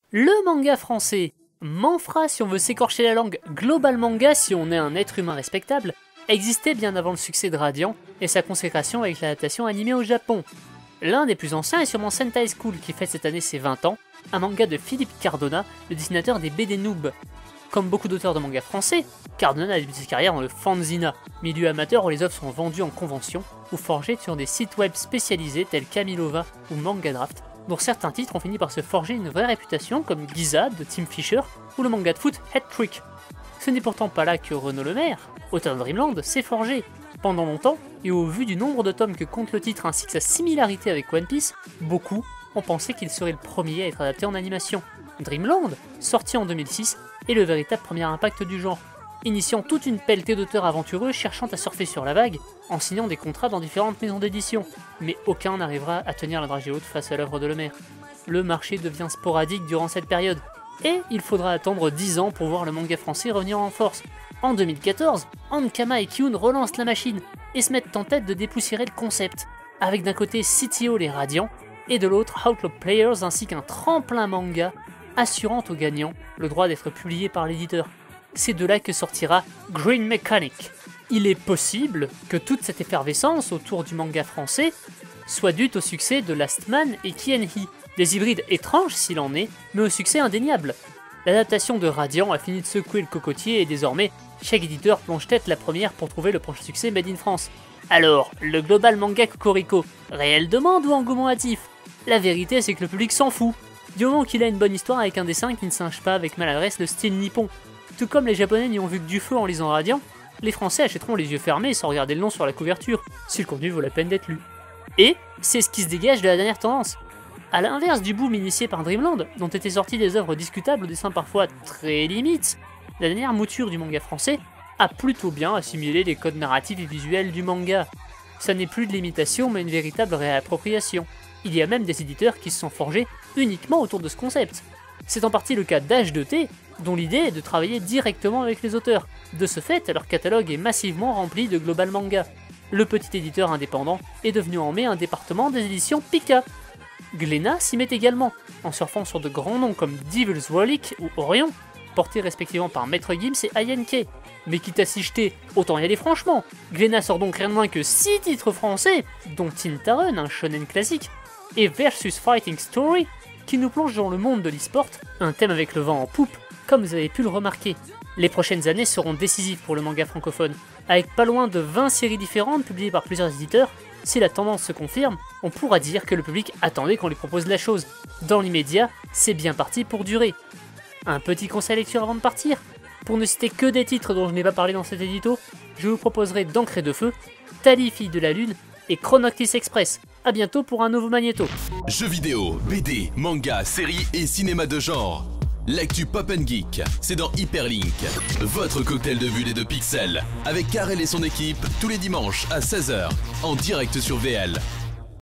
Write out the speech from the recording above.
Le manga français, Manfra si on veut s'écorcher la langue, Global Manga si on est un être humain respectable, existait bien avant le succès de Radiant et sa consécration avec l'adaptation animée au Japon. L'un des plus anciens est sûrement Sentai School qui fête cette année ses 20 ans, un manga de Philippe Cardona, le dessinateur des BD Noob. Comme beaucoup d'auteurs de mangas français, Cardona a débuté sa carrière dans le fanzina, milieu amateur où les œuvres sont vendues en convention ou forgées sur des sites web spécialisés tels Camilova ou Mangadraft, dont certains titres ont fini par se forger une vraie réputation comme Giza de Tim Fisher ou le manga de foot Head Trick. Ce n'est pourtant pas là que Renaud Lemaire, auteur de Dreamland, s'est forgé. Pendant longtemps, et au vu du nombre de tomes que compte le titre ainsi que sa similarité avec One Piece, beaucoup ont pensé qu'il serait le premier à être adapté en animation. Dreamland, sorti en 2006, est le véritable premier impact du genre, initiant toute une pelletée d'auteurs aventureux cherchant à surfer sur la vague en signant des contrats dans différentes maisons d'édition, mais aucun n'arrivera à tenir la dragée haute face à l'œuvre de Lemaire. Le marché devient sporadique durant cette période, et il faudra attendre 10 ans pour voir le manga français revenir en force. En 2014, Ankama et Kyun relancent la machine et se mettent en tête de dépoussiérer le concept, avec d'un côté CTO les Radiants, et de l'autre Outlaw Players ainsi qu'un tremplin manga assurant aux gagnants le droit d'être publié par l'éditeur. C'est de là que sortira Green Mechanic. Il est possible que toute cette effervescence autour du manga français soit due au succès de Last Man et Kienhi, des hybrides étranges s'il en est, mais au succès indéniable. L'adaptation de Radiant a fini de secouer le cocotier et désormais, chaque éditeur plonge tête la première pour trouver le prochain succès made in France. Alors, le global manga Cocorico, réelle demande ou engouement hâtif? La vérité c'est que le public s'en fout, du moment qu'il a une bonne histoire avec un dessin qui ne singe pas avec maladresse le style nippon. Tout comme les japonais n'y ont vu que du feu en lisant Radiant, les français achèteront les yeux fermés sans regarder le nom sur la couverture, si le contenu vaut la peine d'être lu. Et c'est ce qui se dégage de la dernière tendance. A l'inverse du boom initié par Dreamland, dont étaient sorties des œuvres discutables au dessin parfois très limites, la dernière mouture du manga français a plutôt bien assimilé les codes narratifs et visuels du manga. Ça n'est plus de l'imitation mais une véritable réappropriation. Il y a même des éditeurs qui se sont forgés uniquement autour de ce concept. C'est en partie le cas d'H2T, dont l'idée est de travailler directement avec les auteurs. De ce fait, leur catalogue est massivement rempli de global manga. Le petit éditeur indépendant est devenu en mai un département des éditions Pika. Glénat s'y met également, en surfant sur de grands noms comme Devil's Relic ou Orion, portés respectivement par Maître Gims et INK. Mais quitte à s'y jeter, autant y aller franchement. Glénat sort donc rien de moins que 6 titres français, dont Tintaren, un shonen classique, et Versus Fighting Story, qui nous plonge dans le monde de l'e-sport, un thème avec le vent en poupe, comme vous avez pu le remarquer. Les prochaines années seront décisives pour le manga francophone, avec pas loin de 20 séries différentes publiées par plusieurs éditeurs. Si la tendance se confirme, on pourra dire que le public attendait qu'on lui propose la chose. Dans l'immédiat, c'est bien parti pour durer. Un petit conseil lecture avant de partir. Pour ne citer que des titres dont je n'ai pas parlé dans cet édito, je vous proposerai d'Encre et de Feu, Tali Fille de la Lune et Chronoctis Express. A bientôt pour un nouveau magnéto. Jeux vidéo, BD, manga, séries et cinéma de genre. L'actu Pop & Geek, c'est dans Hyperlink, votre cocktail de bulles et de pixels, avec Karel et son équipe, tous les dimanches à 16 h, en direct sur VL.